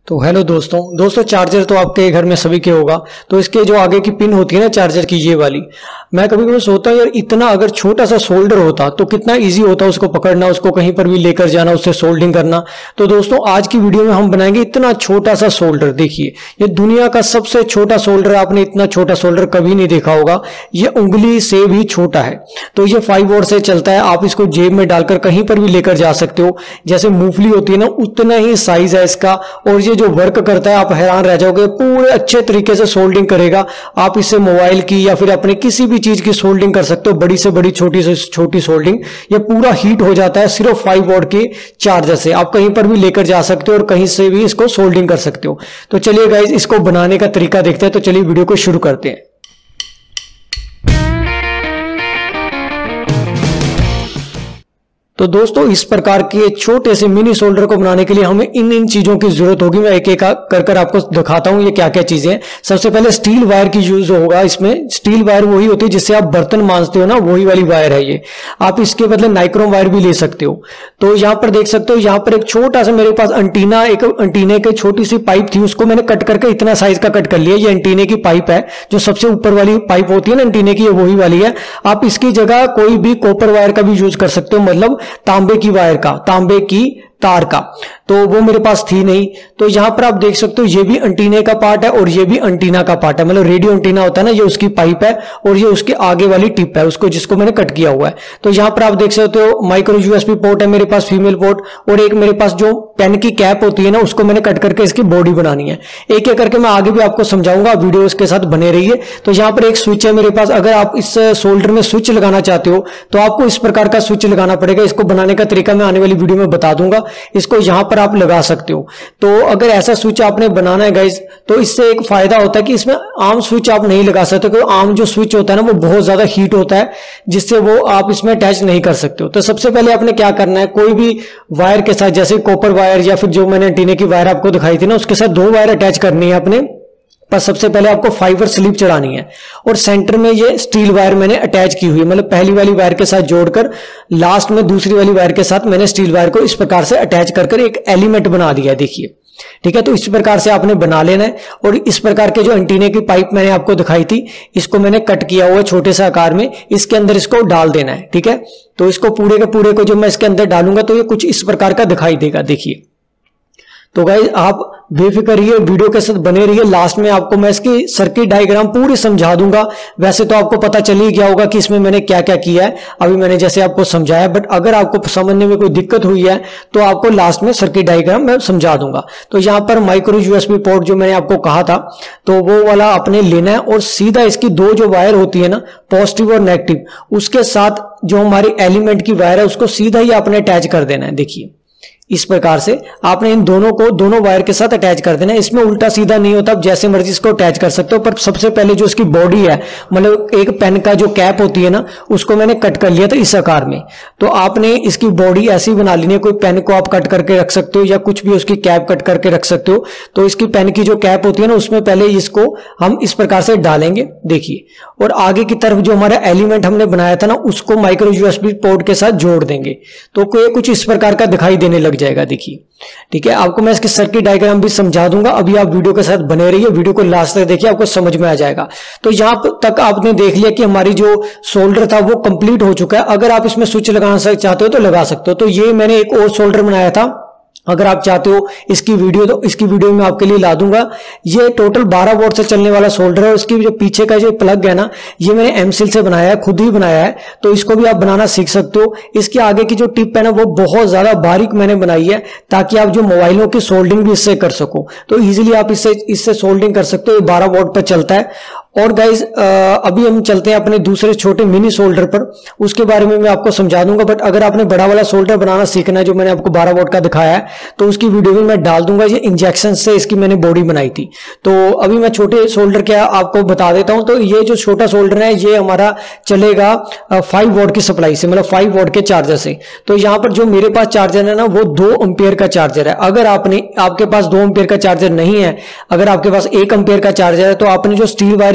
तो हेलो दोस्तों चार्जर तो आपके घर में सभी के होगा। तो इसके जो आगे की पिन होती है ना चार्जर की, ये वाली, मैं कभी कभी सोचता हूँ यार इतना अगर छोटा सा सोल्डर होता तो कितना इजी होता उसको पकड़ना, उसको कहीं पर भी लेकर जाना, उससे सोल्डिंग करना। तो दोस्तों आज की वीडियो में हम बनाएंगे इतना छोटा सा सोल्डर। देखिए ये दुनिया का सबसे छोटा सोल्डर, आपने इतना छोटा सोल्डर कभी नहीं देखा होगा, ये उंगली से भी छोटा है। तो ये 5 वोल्ट से चलता है, आप इसको जेब में डालकर कहीं पर भी लेकर जा सकते हो। जैसे मूंगफली होती है ना, उतना ही साइज है इसका, और ये जो वर्क करता है आप हैरान रह जाओगे, पूरे अच्छे तरीके से सोल्डिंग करेगा। आप इससे मोबाइल की या फिर अपने किसी भी चीज की सोल्डिंग कर सकते हो, बड़ी से बड़ी छोटी से छोटी सोल्डिंग। ये पूरा हीट हो जाता है सिर्फ 5 वॉट के चार्जर से। आप कहीं पर भी लेकर जा सकते हो और कहीं से भी इसको सोल्डिंग कर सकते हो। तो चलिए गाइस इसको बनाने का तरीका देखते हैं। तो चलिए वीडियो को शुरू करते हैं। तो दोस्तों इस प्रकार के छोटे से मिनी सोल्डर को बनाने के लिए हमें इन चीजों की जरूरत होगी। मैं एक एक कर आपको दिखाता हूं ये क्या क्या चीजें हैं। सबसे पहले स्टील वायर की यूज होगा इसमें। स्टील वायर वही होती है जिससे आप बर्तन मांजते हो ना, वही वाली वायर है ये। आप इसके बदले नाइक्रोम वायर भी ले सकते हो। तो यहां पर देख सकते हो, यहां पर एक छोटा सा मेरे पास एंटीना, एक एंटीने की छोटी सी पाइप थी, उसको मैंने कट करके इतना साइज का कट कर लिया। ये एंटीने की पाइप है, जो सबसे ऊपर वाली पाइप होती है ना एंटीने की, ये वही वाली है। आप इसकी जगह कोई भी कॉपर वायर का भी यूज कर सकते हो, मतलब तांबे की वायर का, तांबे की तार का। तो वो मेरे पास थी नहीं। तो यहां पर आप देख सकते हो ये भी एंटीने का पार्ट है और ये भी एंटीना का पार्ट है, मतलब रेडियो एंटीना होता है ना, ये उसकी पाइप है और ये उसके आगे वाली टिप है, उसको जिसको मैंने कट किया हुआ है। तो यहां पर आप देख सकते हो माइक्रो यूएसबी पोर्ट है मेरे पास, फीमेल पोर्ट, और एक मेरे पास जो पेन की कैप होती है ना, उसको मैंने कट करके इसकी बॉडी बनानी है। एक एक करके मैं आगे भी आपको समझाऊंगा, वीडियो के साथ बने रहिए। तो यहां पर एक स्विच है मेरे पास। अगर आप इस सोल्डर में स्विच लगाना चाहते हो तो आपको इस प्रकार का स्विच लगाना पड़ेगा। इसको बनाने का तरीका मैं आने वाली वीडियो में बता दूंगा। इसको यहां पर आप लगा सकते हो। तो अगर ऐसा स्विच आपने बनाना है गाइज, तो इससे एक फायदा होता है कि इसमें आम स्विच आप नहीं लगा सकते, क्योंकि आम जो स्विच होता है ना वो बहुत ज्यादा हीट होता है, जिससे वो आप इसमें अटैच नहीं कर सकते हो। तो सबसे पहले आपने क्या करना है, कोई भी वायर के साथ, जैसे कॉपर वायर या फिर जो मैंने एंटीने की वायर आपको दिखाई थी ना, उसके साथ 2 वायर अटैच करनी है अपने। पर सबसे पहले आपको फाइबर स्लिप चढ़ानी है और सेंटर में ये स्टील वायर मैंने अटैच की हुई है, मतलब पहली वाली वायर के साथ जोड़कर लास्ट में दूसरी वाली वायर के साथ मैंने स्टील वायर को इस प्रकार से अटैच कर एक एलिमेंट बना दिया है। देखिए ठीक है, तो इस प्रकार से आपने बना लेना है। और इस प्रकार के जो एंटीने की पाइप मैंने आपको दिखाई थी, इसको मैंने कट किया हुआ है छोटे से आकार में, इसके अंदर इसको डाल देना है। ठीक है, तो इसको पूरे के पूरे को जब मैं इसके अंदर डालूंगा तो ये कुछ इस प्रकार का दिखाई देगा। देखिए, तो गाइस आप बेफिक्र रहिए, वीडियो के साथ बने रहिए। लास्ट में आपको मैं इसकी सर्किट डायग्राम पूरी समझा दूंगा। वैसे तो आपको पता चल ही गया होगा कि इसमें मैंने क्या क्या किया है, अभी मैंने जैसे आपको समझाया, बट अगर आपको समझने में कोई दिक्कत हुई है तो आपको लास्ट में सर्किट डायग्राम मैं समझा दूंगा। तो यहां पर माइक्रो यूएसबी पोर्ट जो मैंने आपको कहा था, तो वो वाला आपने लेना है और सीधा इसकी 2 जो वायर होती है ना, पॉजिटिव और नेगेटिव, उसके साथ जो हमारी एलिमेंट की वायर है उसको सीधा ही आपने अटैच कर देना है। देखिए इस प्रकार से आपने इन दोनों को दोनों वायर के साथ अटैच कर देना है। इसमें उल्टा सीधा नहीं होता, आप जैसे मर्जी इसको अटैच कर सकते हो। पर सबसे पहले जो इसकी बॉडी है, मतलब एक पेन का जो कैप होती है ना, उसको मैंने कट कर लिया था इस आकार में। तो आपने इसकी बॉडी ऐसी बना लेनी है, कोई पेन को आप कट करके रख सकते हो या कुछ भी उसकी कैप कट करके रख सकते हो। तो इसकी पेन की जो कैप होती है ना, उसमें पहले इसको हम इस प्रकार से डालेंगे। देखिए, और आगे की तरफ जो हमारा एलिमेंट हमने बनाया था ना, उसको माइक्रो यूएसबी पोर्ट के साथ जोड़ देंगे। तो कुछ इस प्रकार का दिखाई देने लग जाएगा। देखिए ठीक है, आपको मैं इसकी सर्किट डायग्राम भी समझा दूंगा। अभी आप वीडियो के साथ बने रहिए, वीडियो को लास्ट तक देखिए, आपको समझ में आ जाएगा। तो यहां तक आपने देख लिया कि हमारी जो सोल्डर था वो कंप्लीट हो चुका है। अगर आप इसमें स्विच लगाना चाहते हो तो लगा सकते हो। तो ये मैंने एक और सोल्डर बनाया था, अगर आप चाहते हो इसकी वीडियो, तो इसकी वीडियो में आपके लिए ला दूंगा। ये टोटल 12 वोल्ट से चलने वाला सोल्डर है। उसकी जो पीछे का जो प्लग है ना, ये मैंने एमसील से बनाया है, खुद ही बनाया है। तो इसको भी आप बनाना सीख सकते हो। इसके आगे की जो टिप है ना, वो बहुत ज्यादा बारीक मैंने बनाई है, ताकि आप जो मोबाइलों की सोल्डिंग भी इससे कर सको। तो इजीली आप इससे सोल्डिंग कर सकते हो। 12 वोल्ट पर चलता है। और गाइज अभी हम चलते हैं अपने दूसरे छोटे मिनी सोल्डर पर, उसके बारे में मैं आपको समझा दूंगा। बट अगर आपने बड़ा वाला सोल्डर बनाना सीखना है, जो मैंने आपको 12 वोल्ट का दिखाया है, तो उसकी वीडियो भी मैं डाल दूंगा। ये इंजेक्शन से इसकी मैंने बॉडी बनाई थी। तो अभी मैं छोटे सोल्डर क्या आपको बता देता हूं। तो ये जो छोटा सोल्डर है, ये हमारा चलेगा 5 वोल्ट की सप्लाई से, मतलब 5 वोल्ट के चार्जर से। तो यहां पर जो मेरे पास चार्जर है ना, वो 2 एम्पियर का चार्जर है। अगर आपके पास 2 एम्पियर का चार्जर नहीं है, अगर आपके पास 1 एम्पियर का चार्जर है, तो आपने जो स्टील वायर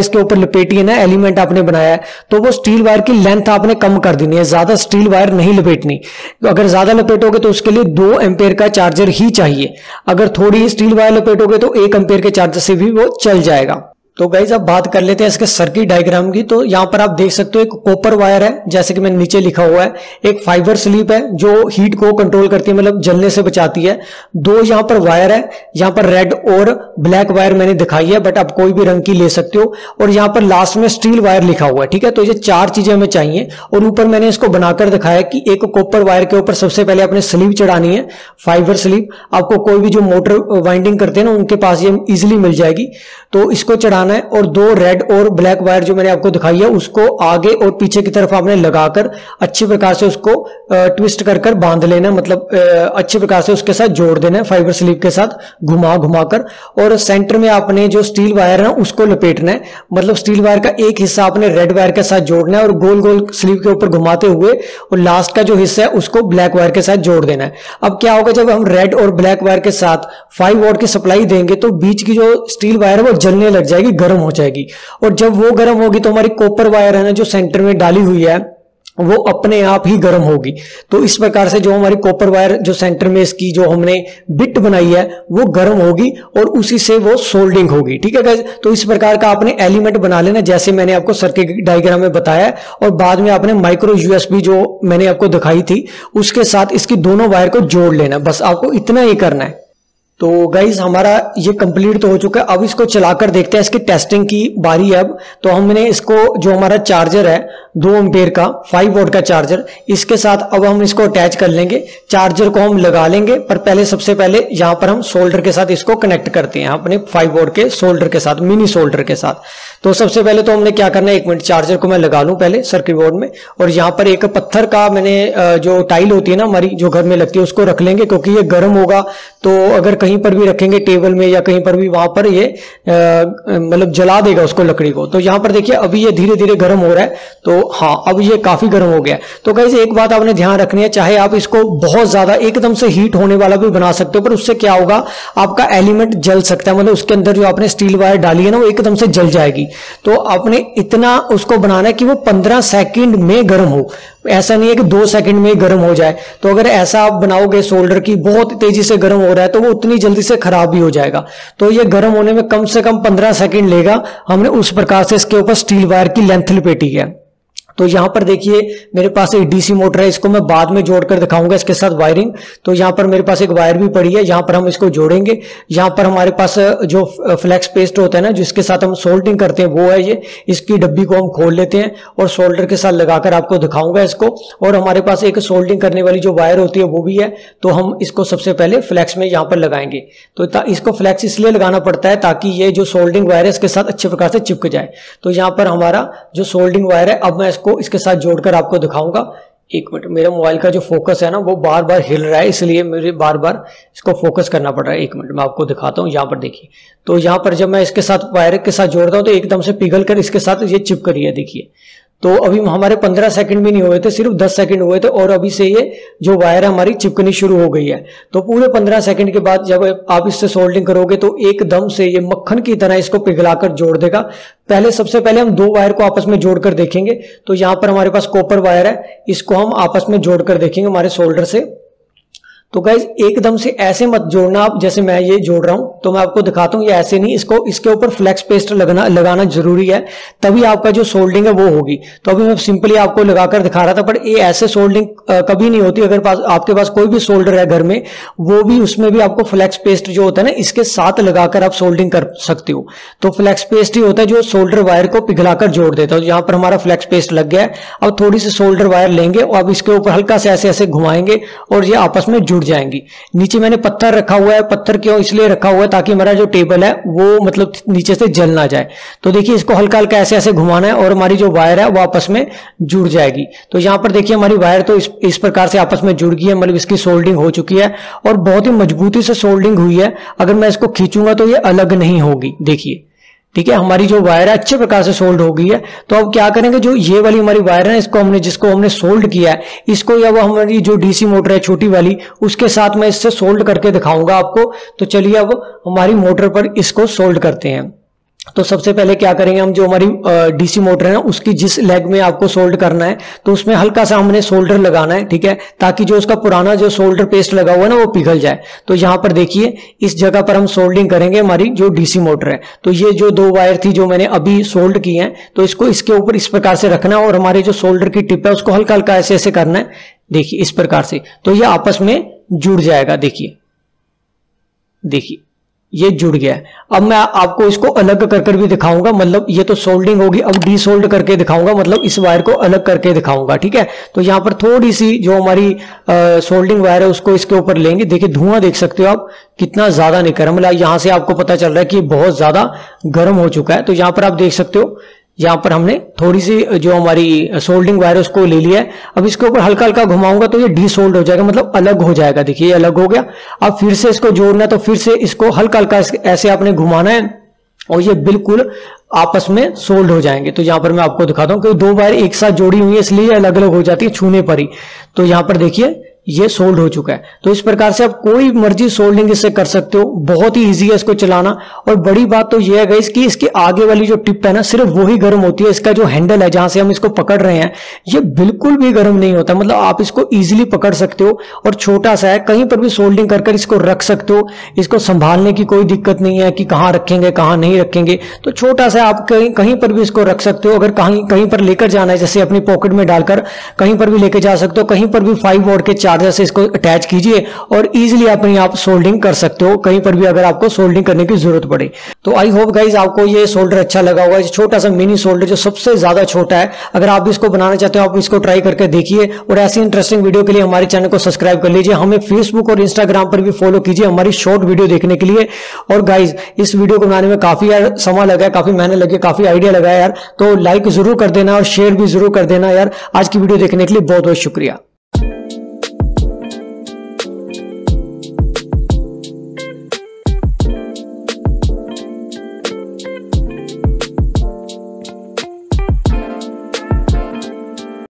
इसके ऊपर लपेटी है ना, एलिमेंट आपने बनाया है, तो वो स्टील वायर की लेंथ आपने कम कर देनी है, ज्यादा स्टील वायर नहीं लपेटनी। अगर ज्यादा लपेटोगे तो उसके लिए 2 एम्पेयर का चार्जर ही चाहिए। अगर थोड़ी स्टील वायर लपेटोगे तो 1 एम्पेयर के चार्जर से भी वो चल जाएगा। तो गाइज अब बात कर लेते हैं इसके सर्किट डायग्राम की। तो यहाँ पर आप देख सकते हो एक कॉपर वायर है, जैसे कि मैंने नीचे लिखा हुआ है, एक फाइबर स्लीप है जो हीट को कंट्रोल करती है, मतलब जलने से बचाती है। 2 यहाँ पर वायर है, यहाँ पर रेड और ब्लैक वायर मैंने दिखाई है, बट आप कोई भी रंग की ले सकते हो। और यहाँ पर लास्ट में स्टील वायर लिखा हुआ है, ठीक है। तो ये 4 चीजें हमें चाहिए। और ऊपर मैंने इसको बनाकर दिखाया कि एक कॉपर वायर के ऊपर सबसे पहले आपने स्लीव चढ़ानी है, फाइबर स्लीव। आपको कोई भी जो मोटर वाइंडिंग करते हैं ना, उनके पास ये इजिली मिल जाएगी। तो इसको चढ़ाना है। और 2 रेड और ब्लैक वायर जो मैंने आपको दिखाई है, उसको आगे और पीछे की तरफ आपने लगाकर अच्छी प्रकार से उसको ट्विस्ट कर कर बांध लेना, मतलब अच्छी प्रकार से उसके साथ जोड़ देना है, फाइबर स्लीव के साथ घुमा घुमाकर। और सेंटर में आपने जो स्टील वायर है उसको लपेटना है, मतलब स्टील वायर का एक हिस्सा आपने रेड वायर के साथ जोड़ना है और गोल गोल स्लीव के ऊपर घुमाते हुए, और लास्ट का जो हिस्सा है उसको ब्लैक वायर के साथ जोड़ देना है। अब क्या होगा, जब हम रेड और ब्लैक वायर के साथ 5 वॉट की सप्लाई देंगे तो बीच की जो स्टील वायर है वो जलने लग जाएगी, गर्म हो जाएगी। और जब वो गर्म होगी तो हमारी कॉपर वायर है ना, जो सेंटर में डाली हुई है, वो अपने आप ही गर्म होगी। तो इस प्रकार से जो हमारी कॉपर वायर जो सेंटर में इसकी जो हमने बिट बनाई है वो गर्म होगी और उसी से वो सोल्डिंग होगी, ठीक है गाइस। तो इस प्रकार का आपने एलिमेंट बना लेना, जैसे मैंने आपको सर्किट डायग्राम में बताया। और बाद में आपने माइक्रो यूएसबी जो मैंने आपको दिखाई थी उसके साथ इसकी दोनों वायर को जोड़ लेना, बस आपको इतना ही करना है। तो गाइज हमारा ये कंप्लीट तो हो चुका है। अब इसको चलाकर देखते हैं, इसकी टेस्टिंग की बारी है अब। तो हमने इसको, जो हमारा चार्जर है 2 एम्पेयर का 5 वोल्ट का चार्जर, इसके साथ अब हम इसको अटैच कर लेंगे। चार्जर को हम लगा लेंगे, पर पहले सबसे पहले यहाँ पर हम सोल्डर के साथ इसको कनेक्ट करते हैं, अपने 5 वोल्ट के सोल्डर के साथ, मिनी सोल्डर के साथ। तो सबसे पहले तो हमने क्या करना है, 1 मिनट, चार्जर को मैं लगा लूं पहले सर्किट बोर्ड में। और यहाँ पर एक पत्थर का मैंने जो टाइल होती है ना हमारी जो घर में लगती है, उसको रख लेंगे, क्योंकि ये गर्म होगा। तो अगर कहीं पर भी रखेंगे टेबल में या कहीं पर भी, वहां पर ये मतलब जला देगा उसको, लकड़ी को। तो यहां पर देखिए अभी ये धीरे धीरे गर्म हो रहा है। तो हाँ, अब ये काफी गर्म हो गया। तो गाइस एक बात आपने ध्यान रखनी है, चाहे आप इसको बहुत ज्यादा एकदम से हीट होने वाला भी बना सकते हो, पर उससे क्या होगा, आपका एलिमेंट जल सकता है, मतलब उसके अंदर जो आपने स्टील वायर डाली है ना वो एकदम से जल जाएगी। तो आपने इतना उसको बनाना है कि वो 15 सेकंड में गर्म हो, ऐसा नहीं है कि 2 सेकंड में गर्म हो जाए। तो अगर ऐसा आप बनाओगे, सोल्डर की बहुत तेजी से गर्म हो रहा है, तो वो उतनी जल्दी से खराब भी हो जाएगा। तो ये गर्म होने में कम से कम 15 सेकंड लेगा। हमने उस प्रकार से इसके ऊपर स्टील वायर की लेंथ लिपेटी है। तो यहां पर देखिए मेरे पास एक डीसी मोटर है, इसको मैं बाद में जोड़कर दिखाऊंगा इसके साथ वायरिंग। तो यहां पर मेरे पास एक वायर भी पड़ी है, यहां पर हम इसको जोड़ेंगे। यहां पर हमारे पास जो फ्लेक्स पेस्ट होता है ना, जिसके साथ हम सोल्डरिंग करते हैं, वो है ये। इसकी डब्बी को हम खोल लेते हैं और सोल्डर के साथ लगाकर आपको दिखाऊंगा इसको। और हमारे पास एक सोल्डरिंग करने वाली जो वायर होती है वो भी है। तो हम इसको सबसे पहले फ्लेक्स में यहाँ पर लगाएंगे। तो इसको फ्लेक्स इसलिए लगाना पड़ता है ताकि ये जो सोल्डरिंग वायर है इसके साथ अच्छे प्रकार से चिपक जाए। तो यहाँ पर हमारा जो सोल्डरिंग वायर है, अब मैं को इसके साथ जोड़कर आपको दिखाऊंगा। 1 मिनट, मेरा मोबाइल का जो फोकस है ना वो बार बार हिल रहा है, इसलिए मुझे बार बार इसको फोकस करना पड़ रहा है। 1 मिनट मैं आपको दिखाता हूँ। यहाँ पर देखिए, तो यहाँ पर जब मैं इसके साथ वायर के साथ जोड़ता हूँ तो एकदम से पिघल कर इसके साथ ये चिपक रही है, देखिए। तो अभी हमारे 15 सेकंड भी नहीं हुए थे, सिर्फ 10 सेकंड हुए थे, और अभी से ये जो वायर हमारी चिपकनी शुरू हो गई है। तो पूरे 15 सेकंड के बाद जब आप इससे सोल्डरिंग करोगे तो एकदम से ये मक्खन की तरह इसको पिघलाकर जोड़ देगा। पहले सबसे पहले हम 2 वायर को आपस में जोड़कर देखेंगे। तो यहाँ पर हमारे पास कॉपर वायर है, इसको हम आपस में जोड़कर देखेंगे हमारे सोल्डर से। तो गाइज एकदम से ऐसे मत जोड़ना आप, जैसे मैं ये जोड़ रहा हूं। तो मैं आपको दिखाता हूं, ये ऐसे नहीं, इसको इसके ऊपर फ्लेक्स पेस्ट लगाना जरूरी है, तभी आपका जो सोल्डरिंग है वो होगी। तो अभी मैं सिंपली आपको लगाकर दिखा रहा था, पर ये ऐसे सोल्डरिंग कभी नहीं होती। अगर आपके पास कोई भी सोल्डर है घर में, वो भी उसमें भी आपको फ्लेक्स पेस्ट जो होता है ना, इसके साथ लगाकर आप सोल्डरिंग कर सकते हो। तो फ्लेक्स पेस्ट ही होता है जो सोल्डर वायर को पिघलाकर जोड़ देता है। तो यहाँ पर हमारा फ्लेक्स पेस्ट लग गया है। अब थोड़ी सी सोल्डर वायर लेंगे और अब इसके ऊपर हल्का से ऐसे ऐसे घुमाएंगे और ये आपस में जुड़ जाएंगी। नीचे मैंने पत्थर रखा हुआ है, पत्थर क्यों इसलिए रखा हुआ है ताकि हमारा जो टेबल है वो मतलब नीचे से जल ना जाए। तो देखिए इसको हल्का हल्का ऐसे ऐसे घुमाना है और हमारी जो वायर है वो आपस में जुड़ जाएगी। तो यहाँ पर देखिए हमारी वायर तो इस प्रकार से आपस में जुड़ गई है, मतलब इसकी सोल्डरिंग हो चुकी है और बहुत ही मजबूती से सोल्डरिंग हुई है। अगर मैं इसको खींचूंगा तो ये अलग नहीं होगी, देखिए, ठीक है। हमारी जो वायर है अच्छे प्रकार से सोल्ड हो गई है। तो अब क्या करेंगे, जो ये वाली हमारी वायर है इसको जिसको हमने सोल्ड किया है, इसको या वो हमारी जो डीसी मोटर है छोटी वाली, उसके साथ मैं इससे सोल्ड करके दिखाऊंगा आपको। तो चलिए अब हमारी मोटर पर इसको सोल्ड करते हैं। तो सबसे पहले क्या करेंगे हम, जो हमारी डीसी मोटर है ना उसकी जिस लेग में आपको सोल्ड करना है तो उसमें हल्का सा हमने सोल्डर लगाना है, ठीक है, ताकि जो उसका पुराना जो सोल्डर पेस्ट लगा हुआ है ना वो पिघल जाए। तो यहाँ पर देखिए इस जगह पर हम सोल्डिंग करेंगे हमारी जो डीसी मोटर है। तो ये जो 2 वायर थी जो मैंने अभी सोल्ड की है, तो इसको इसके ऊपर इस प्रकार से रखना है और हमारे जो सोल्डर की टिप है उसको हल्का हल्का ऐसे ऐसे करना है, देखिए इस प्रकार से। तो ये आपस में जुड़ जाएगा, देखिए देखिए ये जुड़ गया है। अब मैं आपको इसको अलग कर कर भी दिखाऊंगा, मतलब ये तो सोल्डिंग होगी, अब डीसोल्ड करके दिखाऊंगा, मतलब इस वायर को अलग करके दिखाऊंगा, ठीक है। तो यहाँ पर थोड़ी सी जो हमारी सोल्डिंग वायर है उसको इसके ऊपर लेंगे, देखिए धुआं देख सकते हो आप कितना ज्यादा निकल रहा है, मतलब यहाँ से आपको पता चल रहा है कि बहुत ज्यादा गर्म हो चुका है। तो यहाँ पर आप देख सकते हो, यहाँ पर हमने थोड़ी सी जो हमारी सोल्डिंग वायर उसको ले लिया है। अब इसके ऊपर हल्का हल्का घुमाऊंगा तो ये डीसोल्ड हो जाएगा, मतलब अलग हो जाएगा, देखिए ये अलग हो गया। अब फिर से इसको जोड़ना है तो फिर से इसको हल्का हल्का ऐसे आपने घुमाना है और ये बिल्कुल आपस में सोल्ड हो जाएंगे। तो यहाँ पर मैं आपको दिखाता हूँ कि 2 वायर एक साथ जोड़ी हुई है इसलिए अलग अलग हो जाती है छूने पर ही। तो यहाँ पर देखिए ये सोल्ड हो चुका है। तो इस प्रकार से आप कोई मर्जी सोल्डिंग इससे कर सकते हो, बहुत ही इजी है इसको चलाना। और बड़ी बात तो ये है गाइस कि इसके आगे वाली जो टिप है ना सिर्फ वही गर्म होती है, इसका जो हैंडल है जहां से हम इसको पकड़ रहे हैं ये बिल्कुल भी गर्म नहीं होता, मतलब आप इसको इजीली पकड़ सकते हो और छोटा सा है, कहीं पर भी सोल्डिंग कर कर इसको रख सकते हो। इसको संभालने की कोई दिक्कत नहीं है कि कहाँ रखेंगे कहाँ नहीं रखेंगे, तो छोटा सा आप कहीं पर भी इसको रख सकते हो। अगर कहीं पर लेकर जाना है, जैसे अपनी पॉकेट में डालकर कहीं पर भी लेकर जा सकते हो, कहीं पर भी 5 वोल्ट के चार्जर से इसको अटैच कीजिए और इजीली अपनी आप सोल्डिंग कर सकते हो कहीं पर भी अगर आपको सोल्डिंग करने की जरूरत पड़े। तो आई होप गाइज आपको ये सोल्डर अच्छा लगा होगा, छोटा सा मिनी सोल्डर जो सबसे ज्यादा छोटा है। अगर आप इसको बनाना चाहते हो आप इसको ट्राई करके देखिए और ऐसी इंटरेस्टिंग वीडियो के लिए हमारे चैनल को सब्सक्राइब कर लीजिए। हमें फेसबुक और इंस्टाग्राम पर भी फॉलो कीजिए हमारी शॉर्ट वीडियो देखने के लिए। और गाइज इस वीडियो को बनाने में काफी यार समय लगा, काफी मेहनत लगी, काफी आइडिया लगा यार, तो लाइक जरूर कर देना और शेयर भी जरूर कर देना यार। आज की वीडियो देखने के लिए बहुत बहुत शुक्रिया।